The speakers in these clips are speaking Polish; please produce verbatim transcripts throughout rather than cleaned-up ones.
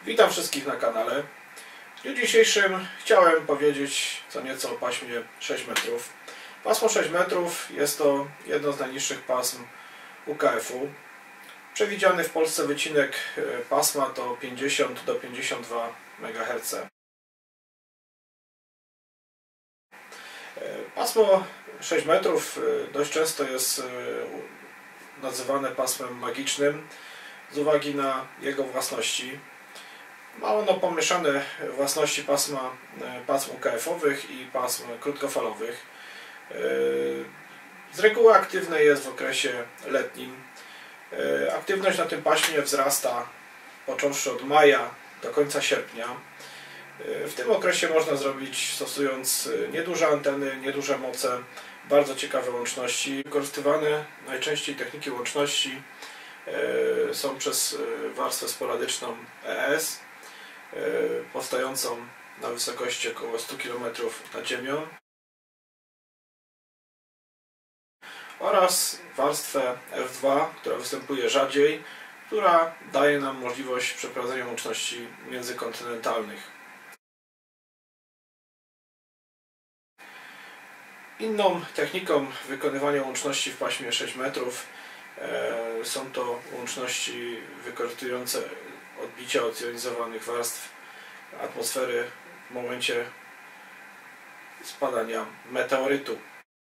Witam wszystkich na kanale. W dniu dzisiejszym chciałem powiedzieć co nieco o paśmie sześć metrów. Pasmo sześć metrów jest to jedno z najniższych pasm U K F-u. Przewidziany w Polsce wycinek pasma to pięćdziesiąt do pięćdziesięciu dwóch megaherców. Pasmo sześć metrów dość często jest nazywane pasmem magicznym z uwagi na jego własności. Ma ono pomieszane własności pasma, pasm U K F-owych i pasm krótkofalowych. Z reguły aktywne jest w okresie letnim. Aktywność na tym paśmie wzrasta począwszy od maja do końca sierpnia. W tym okresie można zrobić, stosując nieduże anteny, nieduże moce, bardzo ciekawe łączności. Wykorzystywane najczęściej techniki łączności są przez warstwę sporadyczną E S, powstającą na wysokości około stu kilometrów nad ziemią, oraz warstwę F dwa, która występuje rzadziej, która daje nam możliwość przeprowadzenia łączności międzykontynentalnych. Inną techniką wykonywania łączności w paśmie sześć metrów e, są to łączności wykorzystujące odbicia od zjonizowanych warstw atmosfery w momencie spadania meteorytu.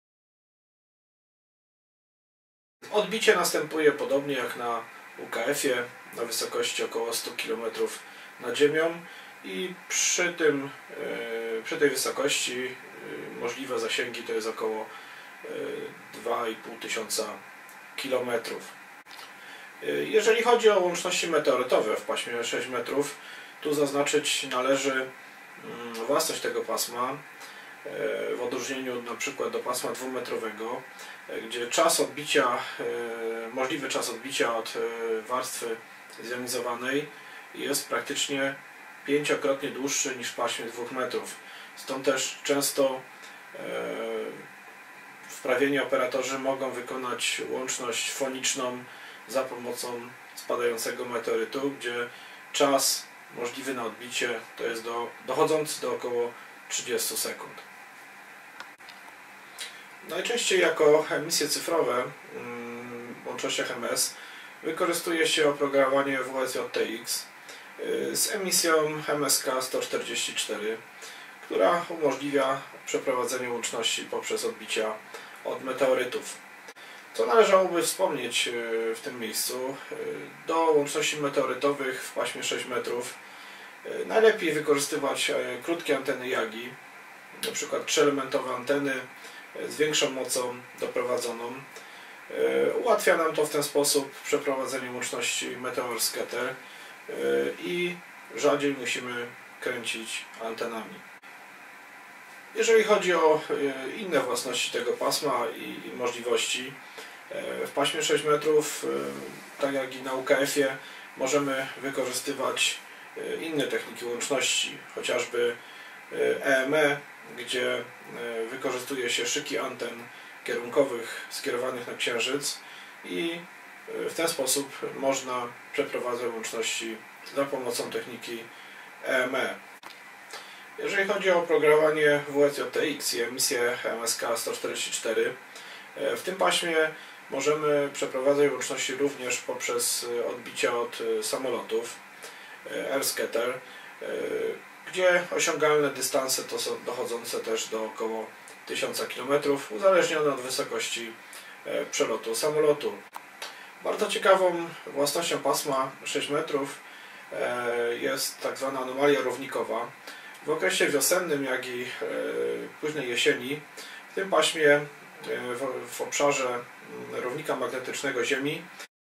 Odbicie następuje podobnie jak na U K F-ie na wysokości około stu kilometrów nad ziemią i przy, tym, przy tej wysokości możliwe zasięgi to jest około dwa i pół tysiąca kilometrów. Jeżeli chodzi o łączności meteorytowe w paśmie sześć metrów, tu zaznaczyć należy własność tego pasma w odróżnieniu na przykład do pasma dwumetrowego, gdzie czas odbicia, możliwy czas odbicia od warstwy zjonizowanej jest praktycznie pięciokrotnie dłuższy niż w paśmie dwóch metrów. Stąd też często wprawieni operatorzy mogą wykonać łączność foniczną za pomocą spadającego meteorytu, gdzie czas możliwy na odbicie to jest do, dochodzący do około trzydziestu sekund. Najczęściej jako emisje cyfrowe w łącznościach M S wykorzystuje się oprogramowanie W S J T X z emisją M S K sto czterdzieści cztery, która umożliwia przeprowadzenie łączności poprzez odbicia od meteorytów. Co należałoby wspomnieć w tym miejscu, do łączności meteorytowych w paśmie sześć metrów najlepiej wykorzystywać krótkie anteny Yagi, na przykład trzyelementowe anteny z większą mocą doprowadzoną. Ułatwia nam to w ten sposób przeprowadzenie łączności meteor-scatter i rzadziej musimy kręcić antenami. Jeżeli chodzi o inne własności tego pasma i możliwości, w paśmie sześć metrów, tak jak i na U K F-ie, możemy wykorzystywać inne techniki łączności, chociażby E M E, gdzie wykorzystuje się szyki anten kierunkowych skierowanych na Księżyc i w ten sposób można przeprowadzać łączności za pomocą techniki E M E. Jeżeli chodzi o oprogramowanie W S J T X i emisję M S K sto czterdzieści cztery, w tym paśmie możemy przeprowadzać łączności również poprzez odbicia od samolotów AirScatter, gdzie osiągalne dystanse to są dochodzące też do około tysiąca kilometrów, uzależnione od wysokości przelotu samolotu. Bardzo ciekawą własnością pasma sześć metrów jest tak zwana anomalia równikowa. W okresie wiosennym, jak i późnej jesieni, w tym paśmie w, w obszarze równika magnetycznego Ziemi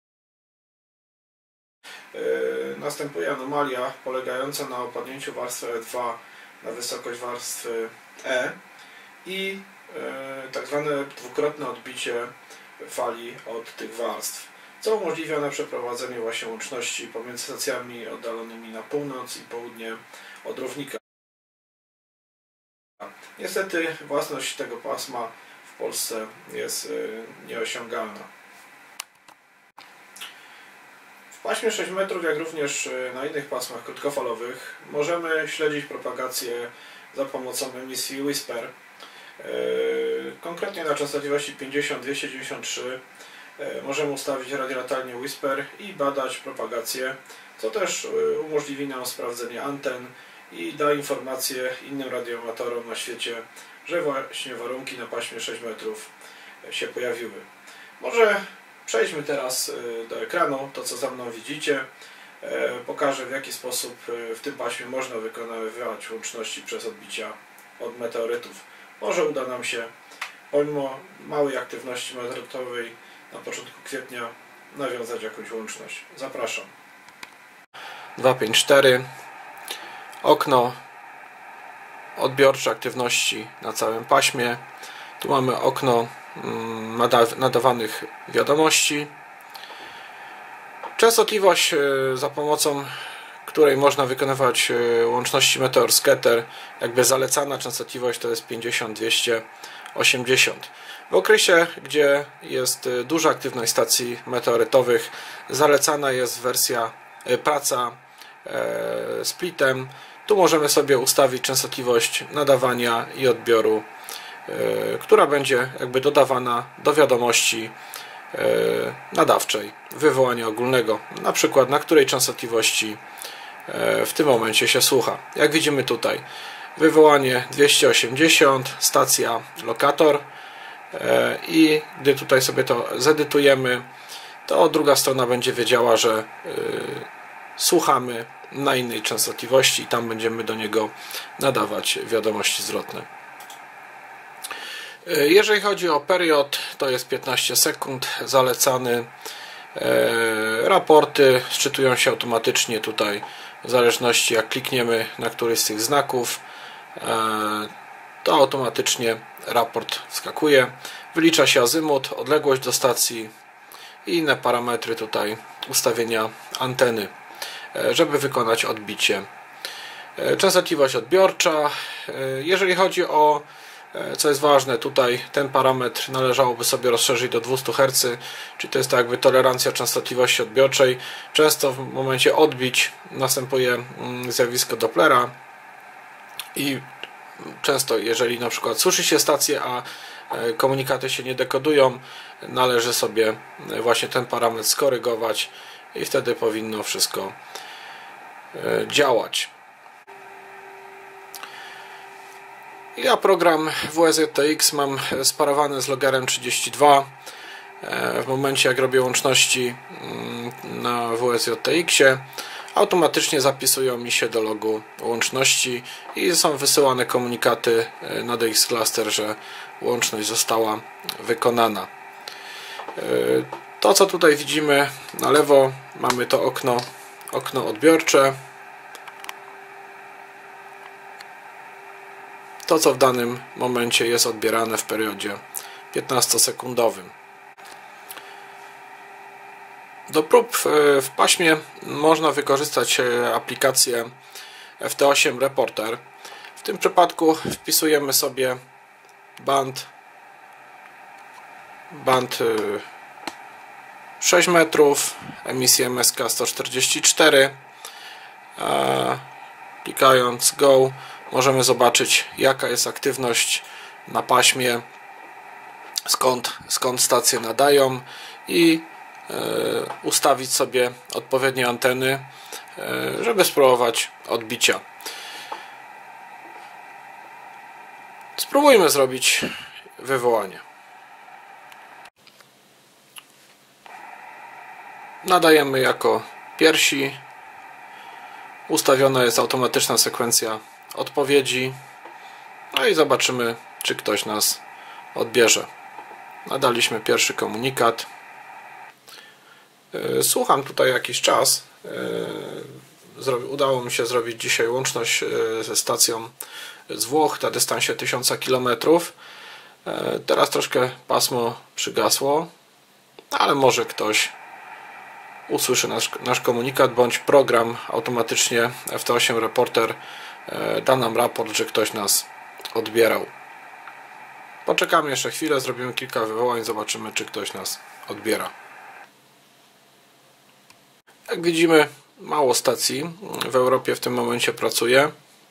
następuje anomalia polegająca na opadnięciu warstwy E dwa na wysokość warstwy E i tak zwane dwukrotne odbicie fali od tych warstw, co umożliwia na przeprowadzenie właśnie łączności pomiędzy stacjami oddalonymi na północ i południe od równika. Niestety własność tego pasma w Polsce jest nieosiągalna. W paśmie sześć metrów, jak również na innych pasmach krótkofalowych, możemy śledzić propagację za pomocą emisji Whisper. Konkretnie na częstotliwości pięćdziesiąt dwieście dziewięćdziesiąt trzy możemy ustawić radiolatalnie Whisper i badać propagację, co też umożliwi nam sprawdzenie anten i da informację innym radioamatorom na świecie, że właśnie warunki na paśmie sześć metrów się pojawiły. Może przejdźmy teraz do ekranu, to co za mną widzicie. Pokażę, w jaki sposób w tym paśmie można wykonywać łączności przez odbicia od meteorytów. Może uda nam się, pomimo małej aktywności meteorytowej na początku kwietnia, nawiązać jakąś łączność. Zapraszam. dwa pięć cztery. Okno odbiorcze aktywności na całym paśmie. Tu mamy okno nadawanych wiadomości. Częstotliwość, za pomocą której można wykonywać łączności meteor scatter, jakby zalecana częstotliwość to jest pięćdziesiąt dwieście osiemdziesiąt. W okresie, gdzie jest duża aktywność stacji meteorytowych, zalecana jest wersja praca e, splitem. Tu możemy sobie ustawić częstotliwość nadawania i odbioru, e, która będzie jakby dodawana do wiadomości e, nadawczej wywołania ogólnego, na przykład na której częstotliwości e, w tym momencie się słucha. Jak widzimy tutaj, wywołanie dwieście osiemdziesiąt, stacja lokator, e, i gdy tutaj sobie to zedytujemy, to druga strona będzie wiedziała, że e, słuchamy na innej częstotliwości i tam będziemy do niego nadawać wiadomości zwrotne. Jeżeli chodzi o period, to jest piętnaście sekund zalecany. Raporty szczytują się automatycznie tutaj, w zależności jak klikniemy na któryś z tych znaków, to automatycznie raport wskakuje. Wylicza się azymut, odległość do stacji i inne parametry tutaj ustawienia anteny, żeby wykonać odbicie. Częstotliwość odbiorcza. Jeżeli chodzi o, co jest ważne, tutaj ten parametr należałoby sobie rozszerzyć do dwieście herców, czyli to jest tak jakby tolerancja częstotliwości odbiorczej. Często w momencie odbić następuje zjawisko Dopplera i często, jeżeli na przykład słyszy się stację, a komunikaty się nie dekodują, należy sobie właśnie ten parametr skorygować i wtedy powinno wszystko działać. Ja program W S J T X mam sparowany z logerem trzydzieści dwa. W momencie jak robię łączności na W S J T X-ie, automatycznie zapisują mi się do logu łączności i są wysyłane komunikaty na D X Cluster, że łączność została wykonana. To co tutaj widzimy na lewo, mamy to okno, okno odbiorcze. To co w danym momencie jest odbierane w periodzie piętnastosekundowym. Do prób w paśmie można wykorzystać aplikację F T osiem Reporter. W tym przypadku wpisujemy sobie band, band sześć metrów, emisję M S K sto czterdzieści cztery. Klikając Go możemy zobaczyć, jaka jest aktywność na paśmie, skąd, skąd stacje nadają i e, ustawić sobie odpowiednie anteny, e, żeby spróbować odbicia. Spróbujmy zrobić wywołanie. Nadajemy jako pierwsi. Ustawiona jest automatyczna sekwencja odpowiedzi. No i zobaczymy, czy ktoś nas odbierze. Nadaliśmy pierwszy komunikat. Słucham tutaj jakiś czas. Udało mi się zrobić dzisiaj łączność ze stacją z Włoch na dystansie tysiąc kilometrów. Teraz troszkę pasmo przygasło, ale może ktoś usłyszy nasz, nasz komunikat, bądź program automatycznie F T osiem Reporter da nam raport, że ktoś nas odbierał. Poczekamy jeszcze chwilę, zrobimy kilka wywołań, zobaczymy, czy ktoś nas odbiera. Jak widzimy, mało stacji w Europie w tym momencie pracuje.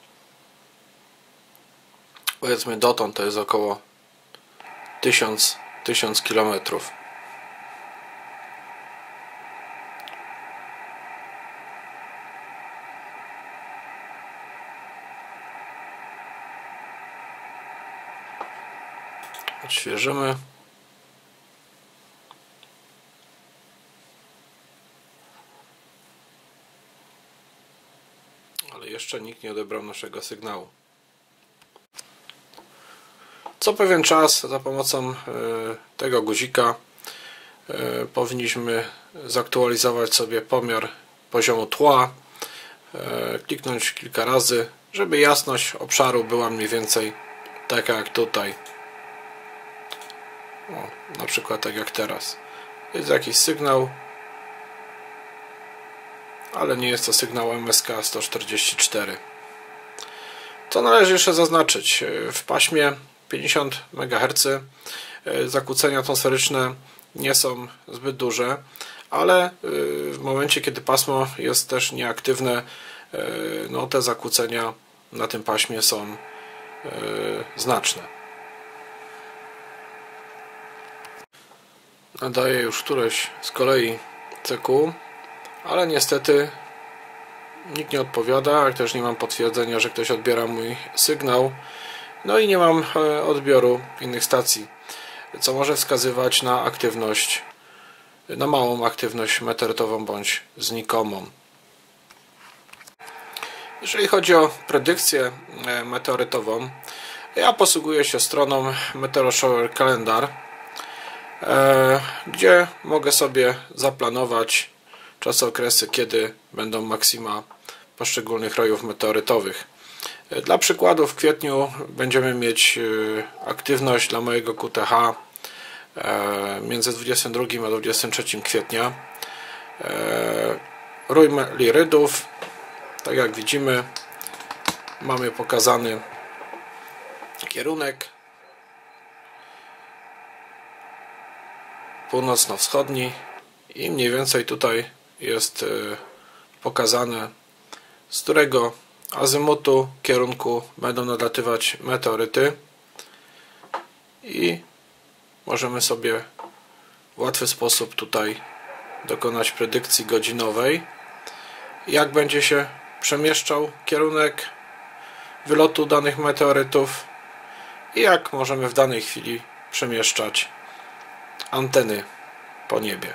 Powiedzmy dotąd to jest około tysiąc kilometrów. Odświeżymy. Ale jeszcze nikt nie odebrał naszego sygnału. Co pewien czas za pomocą tego guzika powinniśmy zaktualizować sobie pomiar poziomu tła, kliknąć kilka razy, żeby jasność obszaru była mniej więcej taka jak tutaj. O, na przykład tak jak teraz. Jest jakiś sygnał, ale nie jest to sygnał M S K sto czterdzieści cztery. Co należy jeszcze zaznaczyć? W paśmie pięćdziesiąt megaherców zakłócenia atmosferyczne nie są zbyt duże, ale w momencie, kiedy pasmo jest też nieaktywne, no te zakłócenia na tym paśmie są znaczne. Nadaję już któreś z kolei C Q, ale niestety nikt nie odpowiada, jak też nie mam potwierdzenia, że ktoś odbiera mój sygnał. No i nie mam odbioru innych stacji, co może wskazywać na aktywność, na małą aktywność meteorytową bądź znikomą. Jeżeli chodzi o predykcję meteorytową, ja posługuję się stroną Meteoroshower Calendar, gdzie mogę sobie zaplanować czasokresy, kiedy będą maksima poszczególnych rojów meteorytowych. Dla przykładu w kwietniu będziemy mieć aktywność dla mojego Q T H między dwudziestym drugim a dwudziestym trzecim kwietnia. Rój Lirydów, tak jak widzimy, mamy pokazany kierunek północno-wschodni i mniej więcej tutaj jest pokazane, z którego azymutu, kierunku będą nadlatywać meteoryty i możemy sobie w łatwy sposób tutaj dokonać predykcji godzinowej, jak będzie się przemieszczał kierunek wylotu danych meteorytów i jak możemy w danej chwili przemieszczać anteny po niebie.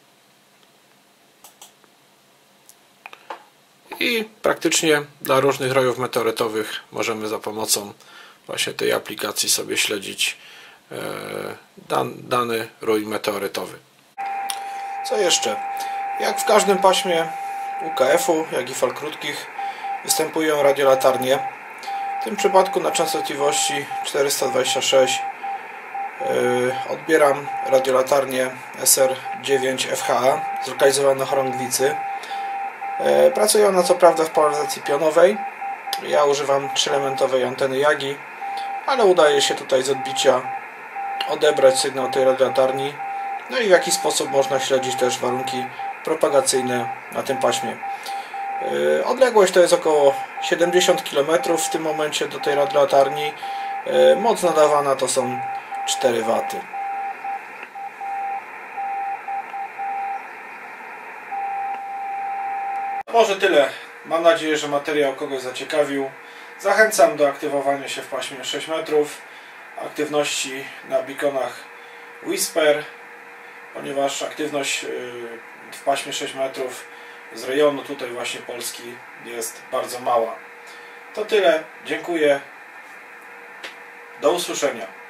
I praktycznie dla różnych rojów meteorytowych możemy za pomocą właśnie tej aplikacji sobie śledzić dan, dany rój meteorytowy. Co jeszcze? Jak w każdym paśmie U K F-u, jak i fal krótkich, występują radiolatarnie. W tym przypadku na częstotliwości czterysta dwadzieścia sześć odbieram radiolatarnię S R dziewięć F H A zlokalizowaną na chorągwicy. Pracują ona co prawda w polaryzacji pionowej. Ja używam trzyelementowej anteny Yagi, ale udaje się tutaj z odbicia odebrać sygnał tej radiolatarni. No i w jaki sposób można śledzić też warunki propagacyjne na tym paśmie. Odległość to jest około siedemdziesiąt kilometrów w tym momencie do tej radiolatarni. Moc nadawana to są cztery waty. Może tyle. Mam nadzieję, że materiał kogoś zaciekawił. Zachęcam do aktywowania się w paśmie sześć metrów, aktywności na beaconach Whisper, ponieważ aktywność w paśmie sześć metrów z rejonu tutaj właśnie Polski jest bardzo mała. To tyle. Dziękuję. Do usłyszenia.